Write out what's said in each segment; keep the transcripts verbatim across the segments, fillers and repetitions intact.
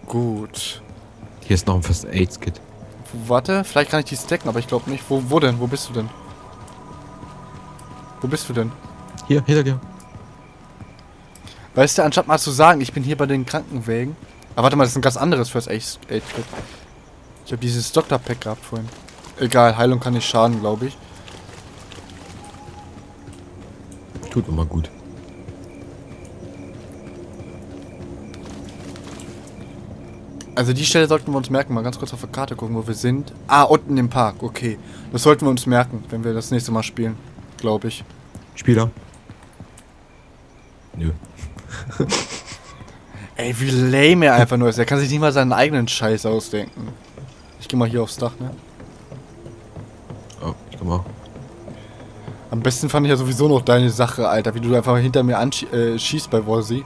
Gut. Hier ist noch ein First Aid Kit. Warte, vielleicht kann ich die stacken, aber ich glaube nicht. Wo, wo denn? Wo bist du denn? Wo bist du denn? Hier, hinter dir. Weißt du, anstatt mal zu sagen, ich bin hier bei den Krankenwägen. Aber warte mal, das ist ein ganz anderes First Aid Kit. Ich habe dieses Doktor Pack gehabt vorhin. Egal, Heilung kann nicht schaden, glaube ich. Tut immer gut. Also die Stelle sollten wir uns merken. Mal ganz kurz auf der Karte gucken, wo wir sind. Ah, unten im Park. Okay. Das sollten wir uns merken, wenn wir das nächste Mal spielen. Glaube ich. Spieler. Nö. Ey, wie lame er einfach nur ist. Er kann sich nicht mal seinen eigenen Scheiß ausdenken. Ich geh mal hier aufs Dach, ne? Oh, ich komm auch. Am besten fand ich ja sowieso noch deine Sache, Alter. Wie du einfach hinter mir anschießt äh, bei Wolsey.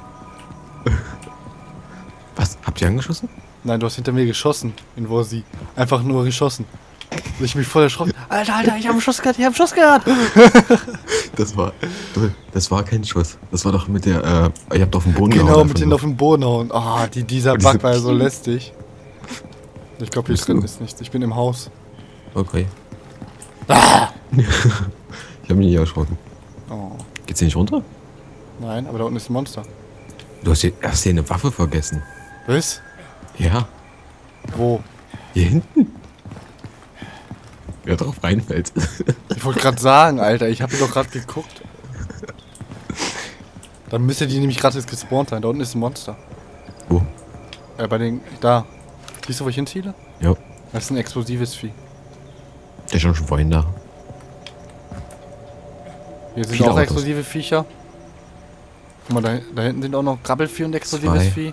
Was? Habt ihr angeschossen? Nein, du hast hinter mir geschossen in Wolsey. Einfach nur geschossen. Ich mich voll erschrocken. Alter, Alter, ich hab einen Schuss gehört, ich hab einen Schuss gehört. Das war, das war kein Schuss. Das war doch mit der, äh, ihr habt auf den Boden Genau, gehauen. mit denen auf den Boden hauen. Ah, oh, die, dieser diese Bug war ja so lästig. Ich glaube, hier Bist drin du? ist nichts. Ich bin im Haus. Okay. Ah! Ich hab mich nicht erschrocken. Oh. Geht's hier nicht runter? Nein, aber da unten ist ein Monster. Du hast hier, hast hier eine Waffe vergessen. Was? Ja. Wo? Hier hinten. Wer drauf reinfällt. Ich wollte gerade sagen, Alter, ich habe doch gerade geguckt. Dann müsste die nämlich gerade jetzt gespawnt sein. Da unten ist ein Monster. Wo? Äh, bei den... Da. Siehst du, wo ich hinziele? Ja. Das ist ein explosives Vieh. Der ist schon schon vorhin da. Hier sind Viele auch Autos. explosive Viecher. Guck mal, da, da hinten sind auch noch Krabbelvieh und explosives Zwei. Vieh.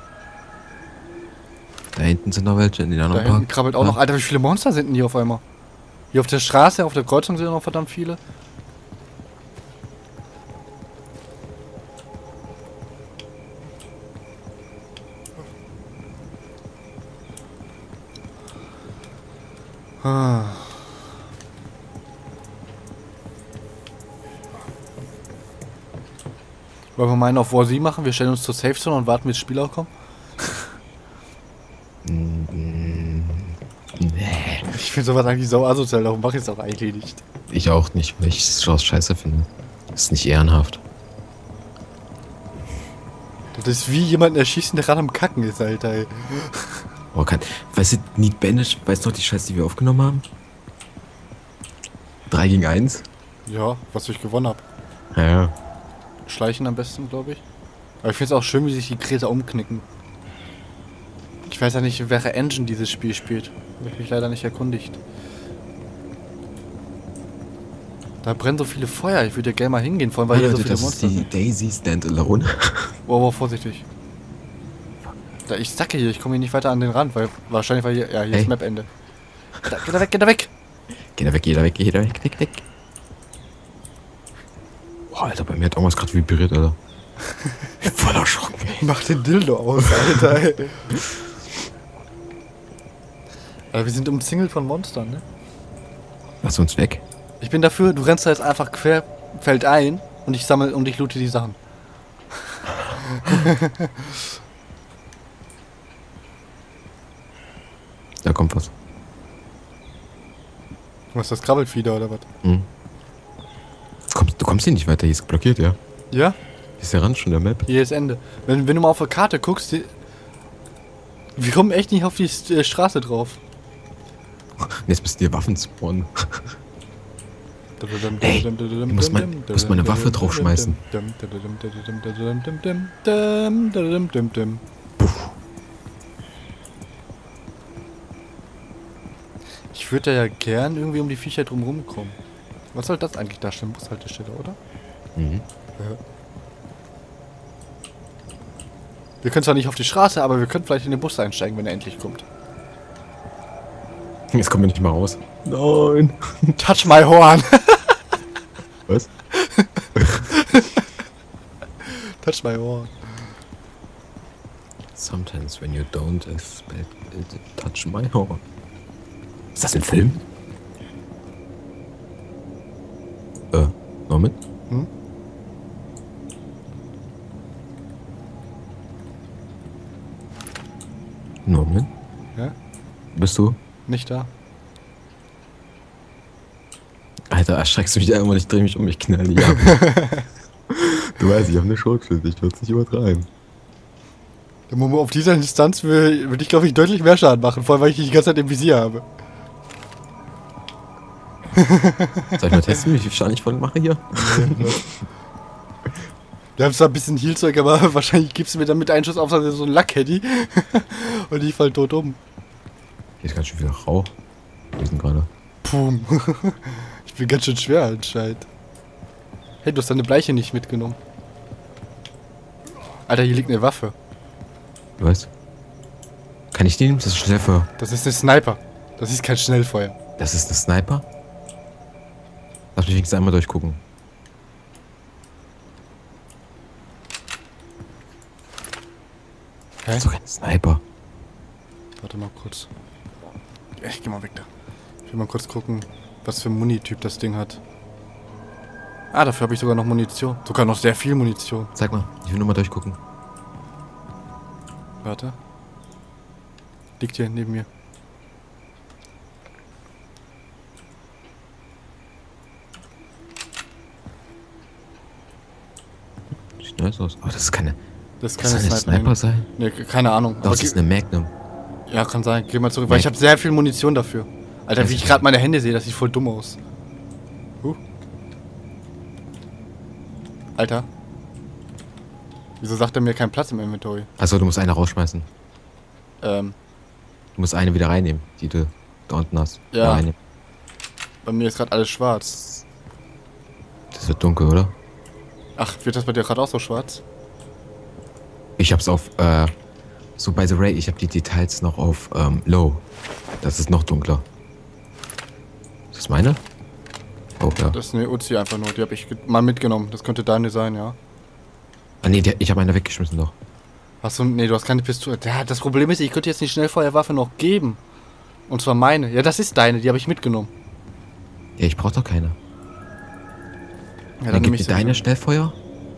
Da hinten sind noch welche in den Da anderen hinten Park. krabbelt auch Ja. noch... Alter, wie viele Monster sind denn hier auf einmal? Hier auf der Straße, auf der Kreuzung sind noch verdammt viele. Ah. Wollen wir meinen auf War Sie machen? Wir stellen uns zur Safe Zone und warten, bis Spieler kommen? Mm, Nee. Ich finde sowas eigentlich so asozial, darum mache ich es auch eigentlich nicht. Ich auch nicht, weil ich es schon scheiße finde. Das ist nicht ehrenhaft. Das ist wie jemanden erschießen, der gerade am Kacken ist, Alter. Ey. Oh, kein. Weißt du, Need Banish, weißt du noch die Scheiße, die wir aufgenommen haben? drei gegen eins? Ja, was ich gewonnen habe. Ja, ja. Schleichen am besten, glaube ich. Aber ich finde es auch schön, wie sich die Kräse umknicken. Ich weiß ja nicht, welche Engine dieses Spiel spielt. Habe ich mich leider nicht erkundigt. Da brennen so viele Feuer. Ich würde ja gerne mal hingehen, vor allem weil Oh, hier so Leute, viele das ist Monster die sind. Daisy Standalone. Wow, wow, vorsichtig. Da, ich sacke hier, ich komme hier nicht weiter an den Rand, weil wahrscheinlich, weil hier, ja, hier Hey. ist Map-Ende. Da, geh da weg, geh da weg! Geh da weg, geh da weg, geh da weg, weg, weg. Boah, Alter, bei mir hat irgendwas gerade vibriert, Alter. Ich bin voll erschrocken, ey. Mach den Dildo aus, Alter, ey. Aber wir sind umzingelt von Monstern, ne? Lass uns weg. Ich bin dafür, du rennst da jetzt einfach querfeld ein und ich sammle und ich loote die Sachen. Da kommt was. Was ist das, krabbelt wieder oder was? Hm. Du kommst, du kommst hier nicht weiter, hier ist blockiert, ja. Ja? Hier ist der Rand schon der Map. Hier ist Ende. Wenn, wenn du mal auf der Karte guckst, die, wir kommen echt nicht auf die äh, Straße drauf. Und jetzt müssen die Waffen spawnen. Ey, ich muss mein- ich muss meine Waffe draufschmeißen. Ich würde ja gern irgendwie um die Viecher drumherum kommen. Was soll das eigentlich darstellen? Bushaltestelle, oder? Mhm. Ja. Wir können zwar nicht auf die Straße, aber wir können vielleicht in den Bus einsteigen, wenn er endlich kommt. Jetzt kommen wir nicht mal raus. Nein. Touch my horn! Was? Touch my horn. Sometimes when you don't expect it to touch my horn. Ist das ein Film? Äh, Norman? Hm? Norman? Ja? Bist du? Nicht da. Alter, erschreckst du mich immer, ich dreh mich um, ich knall dich ab. Du weißt, ich habe eine Schrotflinte, ich würde nicht übertreiben. Der Momo auf dieser Distanz würde würd ich, glaube ich, deutlich mehr Schaden machen, vor allem, weil ich dich die ganze Zeit im Visier habe. Soll ich mal testen, wie viel Schaden ich voll mache hier? Wir haben zwar ein bisschen Healzeug, aber wahrscheinlich gibst du mir dann mit einem Schuss auf so ein Lack-Caddy. Und ich fall tot um. Hier ist ganz schön viel Rauch. Wir sind gerade. Pum. Ich bin ganz schön schwer anscheinend. Hey, du hast deine Bleiche nicht mitgenommen. Alter, hier liegt eine Waffe. Du weißt? Kann ich die nehmen? Das ist Schnellfeuer. Das ist ein Sniper. Das ist kein Schnellfeuer. Das ist ein Sniper? Lass mich wenigstens einmal durchgucken. Hä? Das ist doch kein Sniper. Warte mal kurz. Ich geh mal weg da. Ich will mal kurz gucken, was für ein Muni-Typ das Ding hat. Ah, dafür habe ich sogar noch Munition. Sogar noch sehr viel Munition. Zeig mal, ich will nur mal durchgucken. Warte. Liegt hier neben mir. Sieht nice aus. Aber das ist keine... Das kann Das soll ein ein Sniper, Sniper sein? Nee, keine Ahnung. Doch, das ist eine Magnum. Ja, kann sein. Geh mal zurück, weil ich habe sehr viel Munition dafür. Alter, Das wie ich ist- gerade meine Hände sehe, das sieht voll dumm aus. Huh. Alter. Wieso sagt er mir keinen Platz im Inventory? Achso, du musst eine rausschmeißen. Ähm, Du musst eine wieder reinnehmen, die du da unten hast. Ja. Da reinnehmen. bei mir ist gerade alles schwarz. Das wird dunkel, oder? Ach, wird das bei dir gerade auch so schwarz? Ich hab's auf, äh, so by the Ray, ich hab die Details noch auf, ähm, Low. Das ist noch dunkler. Ist das meine? Oh, ja. Das ist eine Uzi einfach nur, die habe ich ge- mal mitgenommen. Das könnte deine sein, ja. Ah, nee, der, ich hab eine weggeschmissen doch. Hast du, nee, du hast keine Pistole. Ja, das Problem ist, ich könnte jetzt die Schnellfeuerwaffe noch geben. Und zwar meine. Ja, das ist deine, die habe ich mitgenommen. Ja, ich brauch doch keine. Ja, dann nehme gib ich mir sie. deine Schnellfeuer.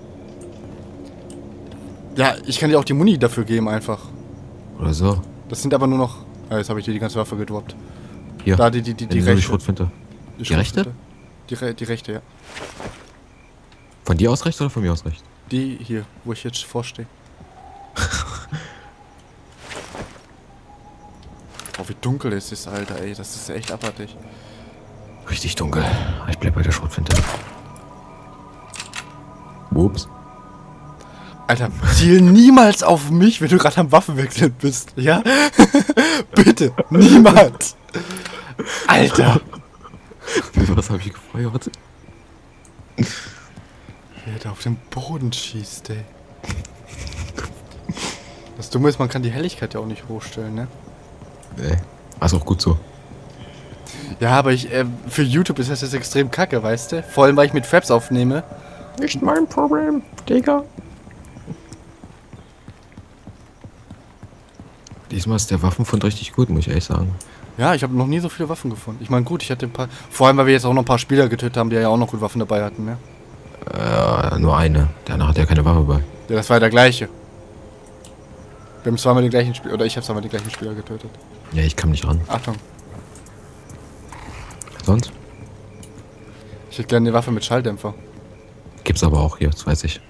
Ja, ich kann dir auch die Muni dafür geben einfach. Oder so. Das sind aber nur noch... Ja, jetzt habe ich dir die ganze Waffe gedroppt. Hier. Da, die, die, die, die die, die rechte. Schrotflinte. Die, Die rechte? Schrotflinte. Die, re die rechte, ja. Von dir aus rechts oder von mir aus rechts? Die hier, wo ich jetzt vorstehe. Oh, wie dunkel es ist, Alter, ey. Das ist echt abartig. Richtig dunkel. Ich bleib bei der Schrotflinte. Ups. Alter, ziel niemals auf mich, wenn du gerade am Waffenwechseln bist, ja? Bitte, niemals. Alter. Was habe ich gefeuert? Wer da auf den Boden schießt, ey. Das Dumme ist, man kann die Helligkeit ja auch nicht hochstellen, ne? Nee. Also auch gut so. Ja, aber ich, äh, für YouTube ist das jetzt extrem kacke, weißt du? Vor allem, weil ich mit Fraps aufnehme. Nicht mein Problem, Digga. Diesmal ist der Waffenfund richtig gut, muss ich ehrlich sagen. Ja, ich habe noch nie so viele Waffen gefunden. Ich meine, gut, ich hatte ein paar... Vor allem, weil wir jetzt auch noch ein paar Spieler getötet haben, die ja auch noch gut Waffen dabei hatten, ne? Äh, nur eine. Danach hat er keine Waffe bei. Ja, das war ja der gleiche. Wir haben zweimal den gleichen Spieler... Oder ich habe zweimal den gleichen Spieler getötet. Ja, ich kam nicht ran. Achtung. Sonst? Ich hätte gerne eine Waffe mit Schalldämpfer. Gibt's aber auch hier, das weiß ich.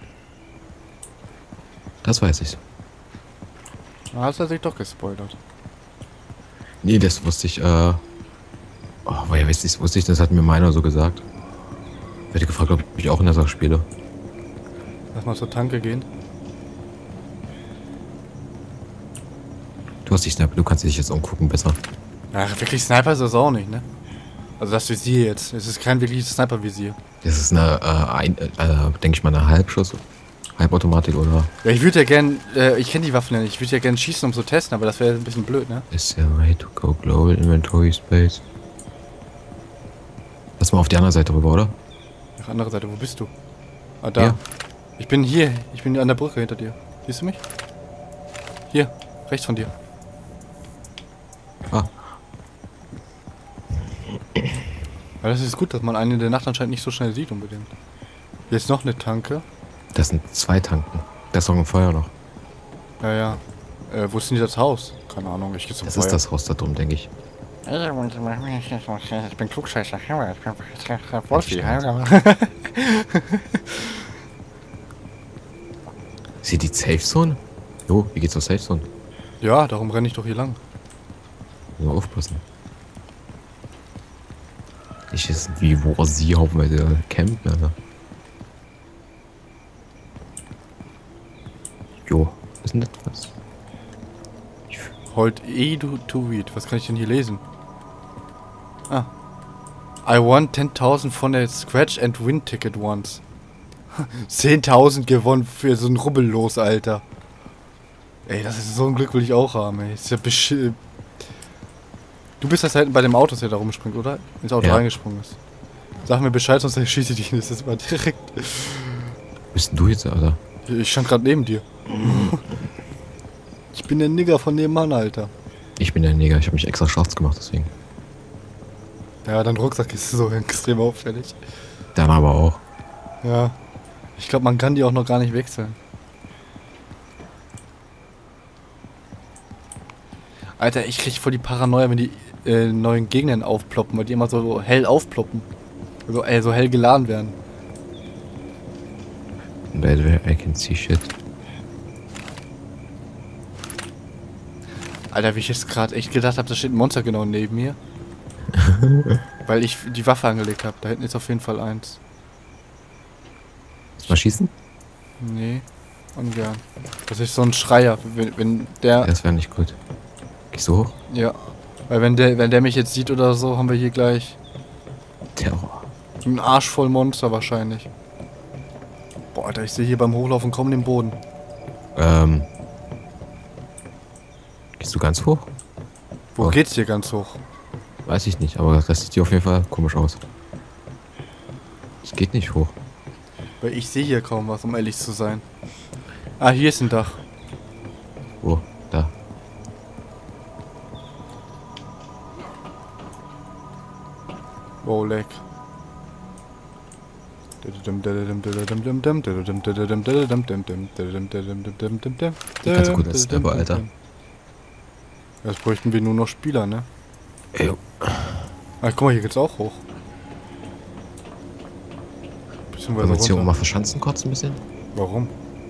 Das weiß ich. Da hast du sich doch gespoilert. Nee, das wusste ich, äh... Oh, woher weiß ich, wusste ich, das hat mir meiner so gesagt. Ich hätte gefragt, ob ich auch in der Sache spiele. Lass mal zur Tanke gehen. Du hast dich Sniper, du kannst dich jetzt umgucken besser. Ach, wirklich Sniper ist das auch nicht, ne? Also das Visier jetzt. Es ist kein wirkliches Sniper-Visier. Das ist eine, äh, ein, äh, denke ich mal, eine Halbschuss, Halbautomatik oder... Ja, ich würde ja gern... Äh, ich kenne die Waffen ja nicht. Ich würde ja gern schießen, um zu testen, aber das wäre ein bisschen blöd, ne? Is there a way to go global inventory space? Lass mal auf die andere Seite rüber, oder? Ach, andere Seite. Wo bist du? Ah, da. Ja. Ich bin hier. Ich bin an der Brücke hinter dir. Siehst du mich? Hier. Rechts von dir. Ah, Aber das ist gut, dass man einen in der Nacht anscheinend nicht so schnell sieht unbedingt. Jetzt noch eine Tanke. das sind zwei Tanken. Da ist noch ein Feuer noch. Ja, ja. Äh, wo ist denn das Haus? Keine Ahnung, ich geh zum Das Feuer. ist das Haus da drum, denke ich. Ich bin Klugscheißer. Ich bin Wolfi. Ist hier die Safe Zone? Jo, hier geht's zur Safe Zone. Ja, darum renne ich doch hier lang. Nur aufpassen. Nicht ist wie wo sie haufenweise campen, Alter. Jo, ist denn das was? Hold E to read. Was kann ich denn hier lesen? Ah. I won zehntausend von der Scratch and Win Ticket once. zehntausend gewonnen für so ein Rubbellos, Alter. Ey, das ist so ein Glück will ich auch haben, ey. Ist ja besch... Du bist das halt bei dem Auto, der da rumspringt, oder? Ins Auto Ja. reingesprungen ist. Sag mir Bescheid, sonst schieße ich dich nicht. Das ist mal direkt. Bist denn du jetzt, Alter? Ich stand gerade neben dir. Ich bin der Nigger von nebenan, Alter. Ich bin der Neger, ich habe mich extra schwarz gemacht, deswegen. Ja, dein Rucksack ist so extrem auffällig. Dann aber auch. Ja. Ich glaube, man kann die auch noch gar nicht wechseln. Alter, ich krieg voll die Paranoia, wenn die äh, neuen Gegner aufploppen, weil die immer so hell aufploppen. Also, äh, so hell geladen werden. By the way, I can see shit. Alter, wie ich jetzt gerade echt gedacht habe, da steht ein Monster genau neben mir. Weil ich die Waffe angelegt habe. Da hinten ist auf jeden Fall eins. Mal schießen? Nee, ungern. Das ist so ein Schreier. Wenn, wenn der... Ja, das wäre nicht gut. Gehst du hoch? Ja. Weil wenn der, wenn der mich jetzt sieht oder so, haben wir hier gleich Terror. einen Arsch voll Monster wahrscheinlich. Boah, Alter, ich sehe hier beim Hochlaufen kaum den Boden. Ähm. Gehst du ganz hoch? Wo Oh. geht's hier ganz hoch? Weiß ich nicht, aber das sieht hier auf jeden Fall komisch aus. Es geht nicht hoch. Weil ich sehe hier kaum was, um ehrlich zu sein. Ah, hier ist ein Dach. Wo? Da. Wow, leck. Die kannst du gut als Sniper, Alter. Jetzt bräuchten wir nur noch Spieler, ne? Ey, Ah, guck mal, hier geht's auch hoch. Beziehungsweise wollen wir uns hier runter. mal verschanzen kurz ein bisschen? Warum?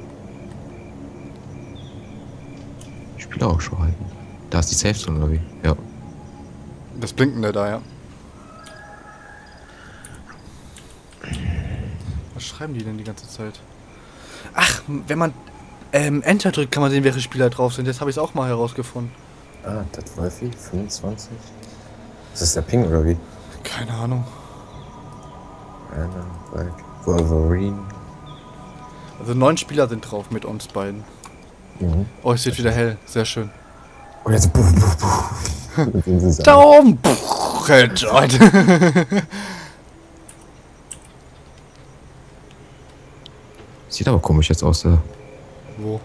Spieler auch schon halten. Da ist die Safe Zone, oder wie? Ja. Das Blinkende da, ja. Was schreiben die denn die ganze Zeit? Ach, wenn man ähm, Enter drückt, kann man sehen, welche Spieler drauf sind. Jetzt habe ich es auch mal herausgefunden. Ah, das Wolfi, fünfundzwanzig. Das ist der Ping, oder wie? Keine Ahnung. Anna, Black, Wolverine. Also neun Spieler sind drauf mit uns beiden. Mhm. Oh, es wird wieder hell. Sehr schön. Und jetzt puff, puff, puff. Da oben! Puh, Headshot. Sieht aber komisch jetzt aus, da. Wo?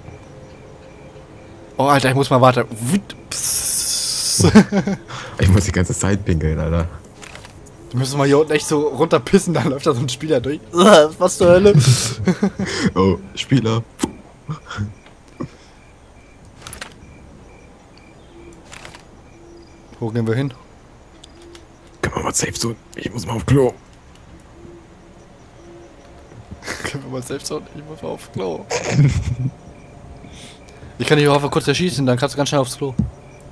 Oh, Alter, ich muss mal warten. Psst. Ich muss die ganze Zeit pinkeln, Alter. Du müssen mal hier unten echt so runterpissen, dann läuft da so ein Spieler durch. Was zur Hölle? Oh, Spieler. Wo gehen wir hin? Können wir mal safe so? Ich muss mal auf Klo. Können wir mal selbst so. Ich muss mal aufs Klo. Ich kann dich auch einfach kurz erschießen, dann kannst du ganz schnell aufs Klo.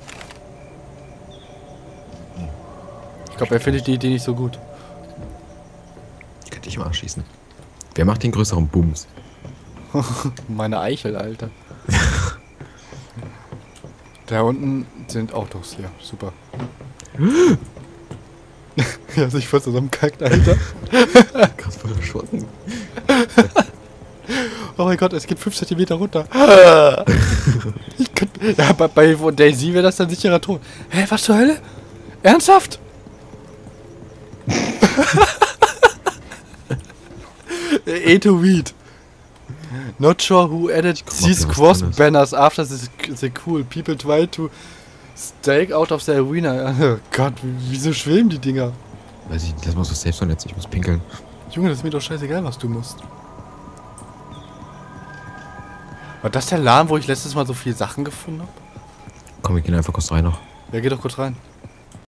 Ich glaube, er findet die Idee nicht so gut. Ich könnte dich mal erschießen. Wer macht den größeren Booms? Meine Eichel, Alter. Da unten sind Autos, ja, super. Ja, sich voll zusammenkackt, Alter. Krass voll erschossen. Oh mein Gott, es geht fünf Zentimeter runter. Ich könnt, ja, bei, bei Daisy wäre das dann sicherer Tod. Hä, was zur Hölle? Ernsthaft? A to weed. Not sure who added guck mal, these ob da was cross drin ist. banners after the, the cool. People try to stake out of the arena. Oh Gott, wieso schweben die Dinger? Weiß ich nicht, lass mal so safe sein jetzt, ich muss pinkeln. Junge, das ist mir doch scheißegal, was du musst. War das der Laden, wo ich letztes Mal so viele Sachen gefunden habe? Komm, wir gehen einfach kurz rein noch. Ja, geh doch kurz rein.